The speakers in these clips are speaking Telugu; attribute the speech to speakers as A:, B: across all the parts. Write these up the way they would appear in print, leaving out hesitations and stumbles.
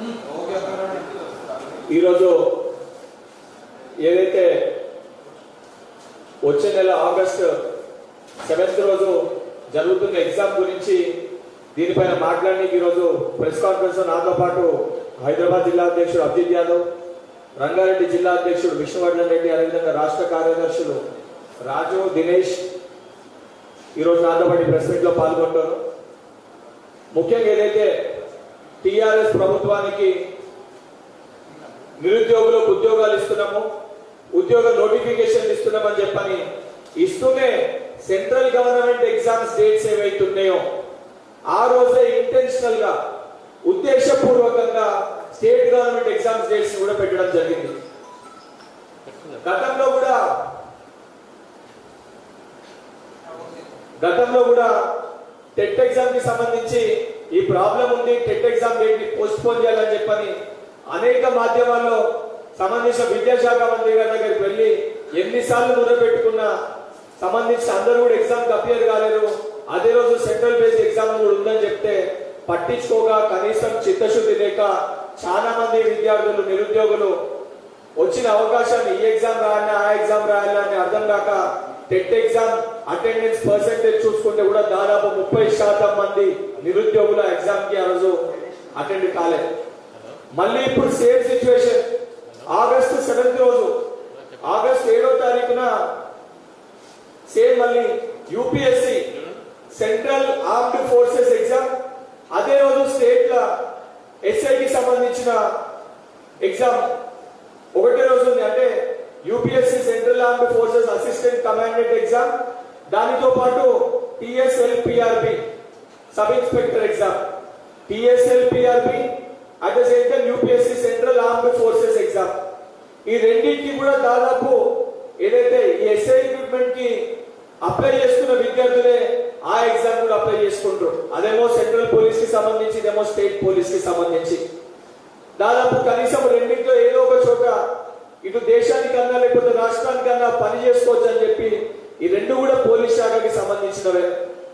A: ఈరోజు ఏదైతే వచ్చే నెల ఆగస్టు 7th రోజు జరుగుతున్న ఎగ్జామ్ గురించి దీనిపైన మాట్లాడడానికి ఈరోజు ప్రెస్ కాన్ఫరెన్స్ నాతో పాటు హైదరాబాద్ జిల్లా అధ్యక్షుడు అబ్జిత్ యాదవ్, రంగారెడ్డి జిల్లా అధ్యక్షుడు విష్ణువర్ధన్ రెడ్డి, అదేవిధంగా రాష్ట్ర కార్యదర్శులు రాజు, దినేష్ ఈరోజు నాతో పాటు ప్రెస్ మీట్ లో పాల్గొంటారు. ముఖ్యంగా ఏదైతే టిఆర్ఎస్ ప్రభుత్వానికి నిరుద్యోగులకు ఉద్యోగాలు ఇస్తున్నాము, ఉద్యోగ నోటిఫికేషన్ ఇస్తున్నామని చెప్పని ఇస్తూనే సెంట్రల్ గవర్నమెంట్ ఎగ్జామ్స్ డేట్స్ ఏవైతున్నాయో ఆ రోజే ఇంటెన్షనల్ గా ఉద్దేశపూర్వకంగా స్టేట్ గవర్నమెంట్ ఎగ్జామ్స్ డేట్స్ కూడా పెట్టడం జరిగింది. గతంలో కూడా టెట్ ఎగ్జామ్ కి సంబంధించి ఈ ప్రాబ్లం ఉంది, టెట్ ఎగ్జామ్ డేట్ ని పోస్ట్ పోన్ చేయాలని చెప్పని అనేక మాధ్యమాల్లో సంబంధించిన విద్యాశాఖ మంత్రి గారి దగ్గరికి వెళ్ళి ఎన్నిసార్లు మొదలుపెట్టుకున్నా సంబంధించిన అందరూ కూడా ఎగ్జామ్ కి అపియర్ కాలేదు. అదే రోజు సెంట్రల్ బేస్డ్ ఎగ్జామ్ కూడా ఉందని చెప్తే పట్టించుకోగా కనీసం చిత్తశుద్ధి లేక చాలా మంది విద్యార్థులు, నిరుద్యోగులు వచ్చిన అవకాశాన్ని ఈ ఎగ్జామ్ రాయాలా ఆ ఎగ్జామ్ రాయాలా అని అర్థం కాక టెట్ ఎగ్జామ్ అటెండెన్స్ పర్సెంటేజ్ చూసుకుంటే కూడా దాదాపు 30% మంది నిరుద్యోగుల ఎగ్జామ్ కి ఆ రోజు అటెండ్ కాలేదు. మళ్ళీ ఇప్పుడు సేమ్ సిచ్యువేషన్ ఆగస్టు 7th రోజు, ఆగస్టు 7వ తారీఖున సేమ్ మళ్ళీ UPSC central armed forces exam, అదే రోజు స్టేట్ ల ఎస్ఐకి సంబంధించిన ఎగ్జామ్ ఒకటే రోజు ఉంది. అంటే UPSC central armed forces assistant commandant exam, దానితో పాటు TSLPRB sub inspector exam, TSLPRB at the same time UPSC central armed forces exam. ఈ రెండింటికి కూడా దాదాపు ఏదైతే ఈ ఎస్ఐ రిక్రూట్మెంట్ కి అప్లై చేసుకున్న విద్యార్థులే ఆ ఎగ్జామ్ కూడా అప్లై చేసుకుంటారు. అదేమో సెంట్రల్ పోలీస్ కి సంబంధించి, ఇదేమో స్టేట్ పోలీస్ కి సంబంధించి. దాదాపు కనీసం రెండింటిలో ఏదో ఒక చోట ఇటు దేశానికన్నా లేకపోతే రాష్ట్రానికన్నా పని చేసుకోవచ్చు అని చెప్పి ఈ రెండు కూడా పోలీస్ శాఖకి సంబంధించినవే.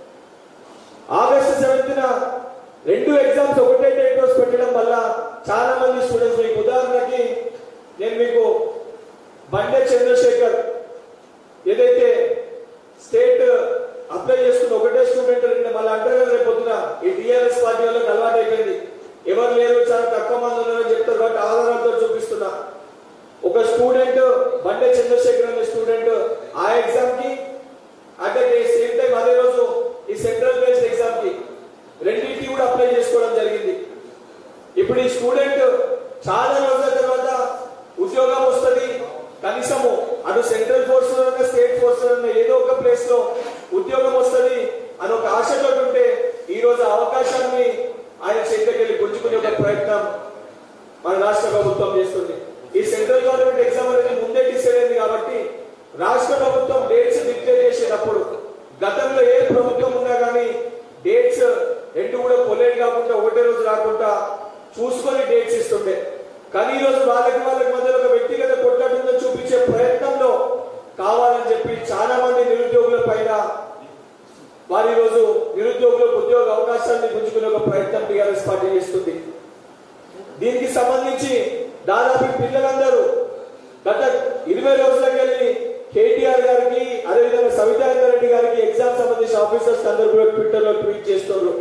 A: ఆగస్టు 7th రెండు ఎగ్జామ్స్ ఒకటే డేట్ రోజు పెట్టడం వల్ల చాలా మంది స్టూడెంట్స్, మీకు ఉదాహరణకి నేను మీకు బండే చంద్రశేఖర్ ఏదైతే స్టేట్ అప్లై చేసుకున్న ఒకటే స్టూడెంట్ మళ్ళీ అంటారు కదా రేపు పొద్దున ఈ టీఆర్ఎస్ పార్టీ వాళ్ళకి అలవాటు అయిపోయింది, ఎవరు లేరు చాలా తక్కువ మంది ఉన్నారని చెప్తారు కాబట్టి ఆధారాలతో చూపిస్తున్నా. ఒక స్టూడెంట్ బండే చంద్రశేఖర్ అనే స్టూడెంట్ ఆ ఎగ్జామ్ కి అంటే సేమ్ టైం అదే రోజు ఈ సెంట్రల్ బేస్డ్ ఎగ్జామ్ కి రెండింటికి కూడా అప్లై చేసుకోవడం జరిగింది. ఇప్పుడు ఈ స్టూడెంట్ చాలా రోజుల తర్వాత ఉద్యోగం వస్తుంది, కనీసము అటు సెంట్రల్ ఫోర్స్ లో స్టేట్ ఫోర్స్ లో ఏదో ఒక ప్లేస్ లో ఉద్యోగం వస్తుంది అని ఒక ఆశతో ఉంటే ఈ రోజు అవకాశాన్ని ఆయన చేతికి వెళ్ళి గుంజుకునే ఒక ప్రయత్నం మన రాష్ట్ర ప్రభుత్వం చేస్తుంది. ఈ సెంట్రల్ గవర్నమెంట్ ఎగ్జామ్ అనేది ముందే డిసైడ్ అయింది కాబట్టి రాష్ట్ర ప్రభుత్వం డేట్స్ డిక్లేర్ చేసేటప్పుడు గతంలో ఏ ప్రభుత్వం ఉన్నా కానీ డేట్స్ రెండు కూడా కొలేట్ కాకుండా ఒకటే రోజు రాకుండా చూసుకొని డేట్స్ ఇస్తుండే. కానీ ఈ రోజు వాళ్ళకి మధ్యలో ఒక వ్యక్తిగత కొట్లాటుందని చూపించే ప్రయత్నంలో కావాలని చెప్పి చాలా మంది నిరుద్యోగుల పైన వారి రోజు నిరుద్యోగులకు ఉద్యోగ అవకాశాన్ని గుంజుకునే ఒక ప్రయత్నం టీఆర్ఎస్ పార్టీ చేస్తుంది. దీనికి సంబంధించి దాదాపు పిల్లలందరూ గత 20 రోజులకు వెళ్ళి కేటీఆర్ గారికి అదేవిధంగా సవితారెడ్డి రెడ్డి గారికి ఎగ్జామ్ సంబంధించిన ఆఫీసర్స్ అందరూ కూడా ట్విట్టర్ లో ట్వీట్ చేస్తున్నారు.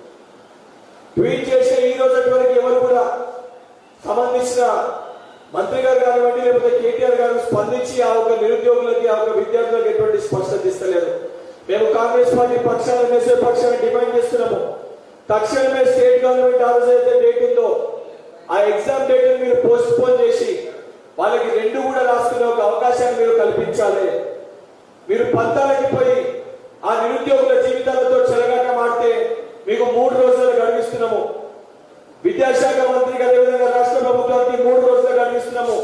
A: ట్వీట్ చేసే ఈ రోజు వరకు ఎవరు కూడా సంబంధించిన మంత్రి గారు కానివ్వండి లేకపోతే కేటీఆర్ గారు స్పందించి ఆ ఒక నిరుద్యోగులకి ఆ ఒక విద్యార్థులకు ఎటువంటి స్పష్టత ఇస్తలేదు. మేము కాంగ్రెస్ పార్టీ పక్షాన ఎన్ఎస్ఏ పక్షాన్ని డిమాండ్ చేస్తున్నాము, తక్షణమే స్టేట్ గవర్నమెంట్ ఆ రోజు అయితే డేట్ ఉందో ఆ ఎగ్జామ్ డేట్ మీరు పోస్ట్ పోన్ చేసి వాళ్ళకి రెండు కూడా రాసుకునే ఒక అవకాశాన్ని మీరు కల్పించాలి. మీరు పంతాలకి పోయి ఆ నిరుద్యోగుల జీవితాలతో చెలగాట మాడితే మీకు 3 రోజులు గడిపిస్తున్నాము. విద్యాశాఖ మంత్రికి అదేవిధంగా రాష్ట్ర ప్రభుత్వానికి 3 రోజులు గడిపిస్తున్నాము.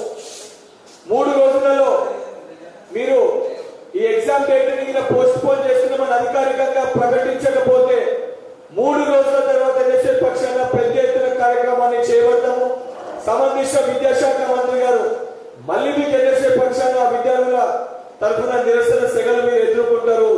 A: 3 రోజులలో మీరు ఈ ఎగ్జామ్ డేట్ ని పోస్ట్ పోన్ చేస్తున్నామని అధికారికంగా ప్రకటించకపోతే 3 రోజుల తర్వాత ఎన్ఎస్ఏ పక్షాన పెద్ద ఎత్తున కార్యక్రమాన్ని చేపడతాము. సంబంధించిన విద్యాశాఖ మంత్రి గారు మళ్ళీ మీకు ఎన్ఎస్ఏ పక్షాన విద్యార్థుల తరఫున నిరసన సెగలు మీరు ఎదుర్కొంటారు.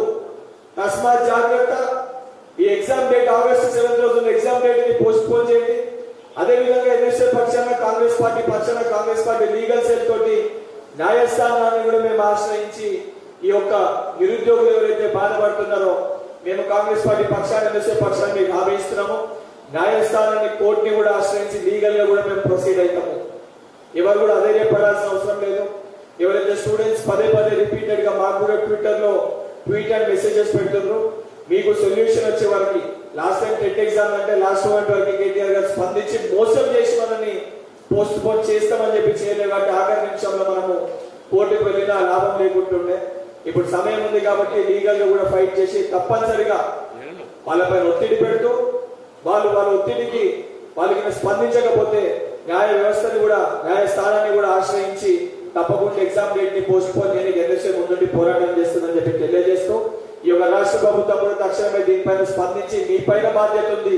A: తస్మాత్ జాగ్రత్త. ఈ ఎగ్జామ్ డేట్ ఆగస్టు 7th రోజున ఎగ్జామ్ డేట్ ని పోస్ట్ పోన్ చేయండి. అదేవిధంగా ఎన్ఎస్ఏ పక్షాన కాంగ్రెస్ పార్టీ లీగల్ సెల్ తోటి న్యాయస్థానాన్ని కూడా మేము ఆశ్రయించి ఈ యొక్క నిరుద్యోగులు ఎవరైతే బాధపడుతున్నారో మేము కాంగ్రెస్ పార్టీ పక్షాన ఎన్ఎస్ఏ పక్షాన్ని మీకు హామీ ఇస్తున్నాము. న్యాయస్థానాన్ని కోర్టుని కూడా ఆశ్రయించి లీగల్ గా కూడా మేము ప్రొసీడ్ అవుతాము. ఎవరు కూడా అధైర్యపడాల్సిన అవసరం లేదు. ఎవరైతే స్టూడెంట్స్ పదే రిపీటెడ్ గా మాకు కూడా ట్విట్టర్ లో ట్వీట్ అండ్ మెసేజెస్ పెడుతున్నారు, మీకు సొల్యూషన్ వచ్చే వరకు లాస్ట్ టైం టెట్ ఎగ్జామ్ అంటే లాస్ట్ మూమెంట్ వరకు కేటీఆర్ గారు స్పందించి మోసం చేసి మనల్ని పోస్ట్ పోన్ చేస్తామని చెప్పి చేయలేదు కాబట్టి ఆఖరి నిమిషంలో మనము కోర్టుకు వెళ్ళినా లాభం లేకుంటుండే. ఇప్పుడు సమయం ఉంది కాబట్టి లీగల్ గా కూడా ఫైట్ చేసి తప్పనిసరిగా వాళ్ళపై ఒత్తిడి పెడుతూ వాళ్ళ ఒత్తిడికి వాళ్ళకి స్పందించకపోతే న్యాయ వ్యవస్థని కూడా న్యాయస్థానాన్ని కూడా ఆశ్రయించి తప్పకుండా ఎగ్జామ్ డేట్ ని పోస్ట్ పోన్ చేయడానికి ఎన్ఎస్ఏ ముందుండి పోరాటం చేస్తుందని చెప్పి తెలియజేస్తూ ఈ యొక్క రాష్ట్ర ప్రభుత్వం కూడా తక్షణమే దీనిపైన స్పందించి మీ పైన బాధ్యత ఉంది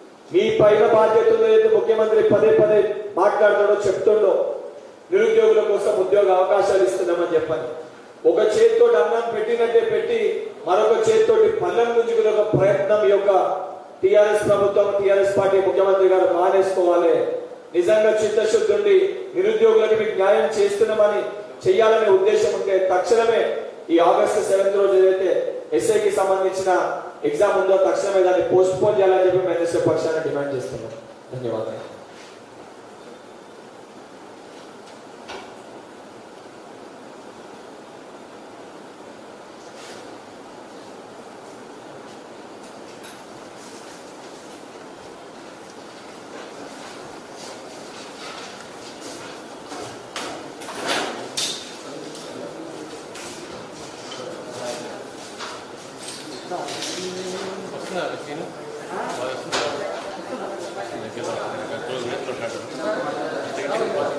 A: ఏదైతే ముఖ్యమంత్రి పదే మాట్లాడుతాడో చెప్తుండో నిరుద్యోగుల కోసం ఉద్యోగ అవకాశాలు ఇస్తున్నామని చెప్పండి. ఒక చేతితో అన్నం పెట్టినట్టే పెట్టి మరొక చేతితోటి పళ్ళం గుంజుకునే ఒక ప్రయత్నం ఈ యొక్క టిఆర్ఎస్ ప్రభుత్వం టిఆర్ఎస్ పార్టీ ముఖ్యమంత్రి గారు మానేసుకోవాలి. నిజంగా చిత్తశుద్ధి ఉండి నిరుద్యోగులకు మీకు న్యాయం చేస్తున్నామని చెయ్యాలనే ఉద్దేశం ఉంటే తక్షణమే ఈ ఆగస్టు 7వ రోజు ఏదైతే ఎస్ఐకి సంబంధించిన ఎగ్జామ్ ఉందో తక్షణమే దాన్ని పోస్ట్ పోన్ చేయాలని చెప్పి మేము ఎన్ఎస్ఏ పక్షాన్ని డిమాండ్ చేస్తున్నాం. ధన్యవాదాలు.
B: Gracias.